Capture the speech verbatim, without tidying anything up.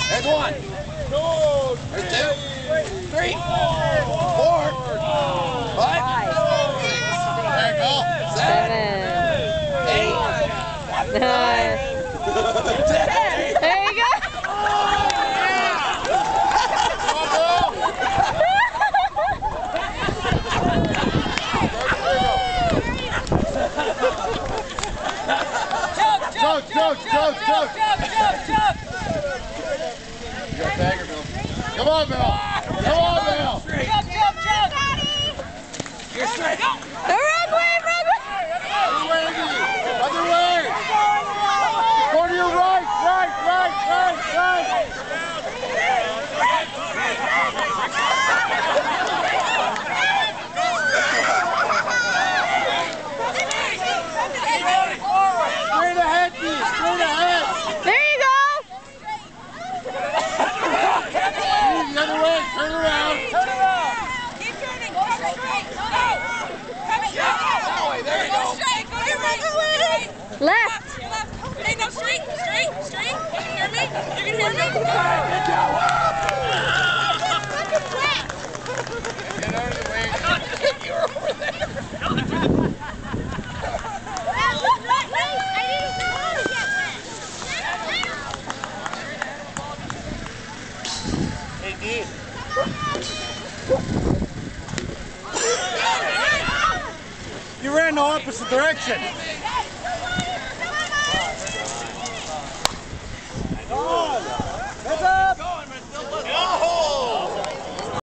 There's one. There's two. Three. Four. Five. There you go. Seven. Eight. Nine. There you go. Jump, jump, jump, jump, jump, jump. You got Bagger, Bill. Come on, Bill. Come on, Bill. Jump, jump, jump. You're straight. The wrong way, wrong way. Other way, other way. Go to your right, right, right, right, right. Straight ahead, Dee. Straight ahead. There you go. The other way. Turn around. Turn around. Keep turning. Go straight. Go. Coming. That way. There you Go go. straight. Go to your right. Your right. Left. Your left. Hey, no, straight. Straight. Straight. You can hear me? You can hear me? Good job. Get out of the way. You're over there. Hey, Dee. You ran the opposite direction.